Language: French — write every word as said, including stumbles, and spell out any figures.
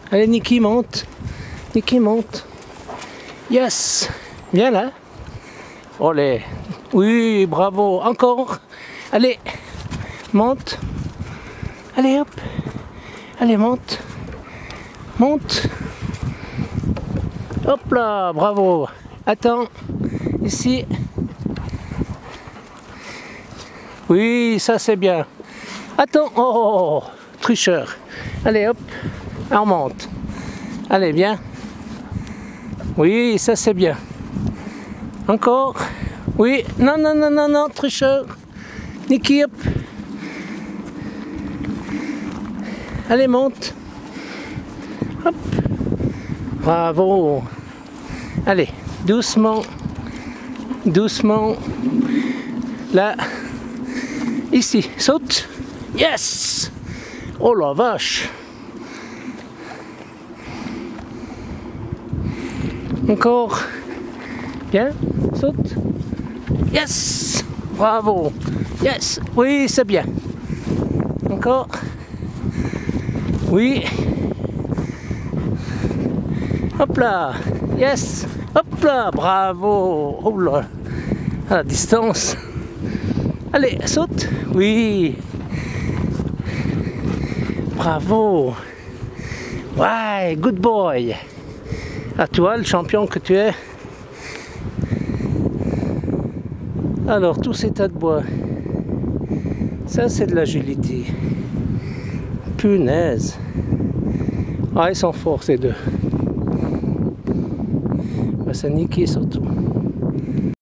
Allez, Niki, monte. Niki, monte. Yes. Viens là. Olé. Oui, bravo. Encore. Allez. Monte. Allez, hop. Allez, monte. Monte. Hop là, bravo. Attends. Ici. Oui, ça c'est bien. Attends. Oh, tricheur. Allez, hop. On remonte. Allez, viens. Oui, ça c'est bien. Encore. Oui. Non, non, non, non, non, tricheur. Niki, hop. Allez, monte. Hop. Bravo. Allez, doucement. Doucement. Là. Ici. Saute. Yes. Oh la vache. Encore. Bien. Saute. Yes. Bravo. Yes. Oui, c'est bien. Encore. Oui. Hop là. Yes. Hop là. Bravo. Oh là. À la distance. Allez, saute. Oui. Bravo. Ouais, good boy. À toi, le champion que tu es. Alors, tous ces tas de bois. Ça, c'est de l'agilité. Punaise. Ah, ils sont forts, ces deux. Bah, ça niquait surtout.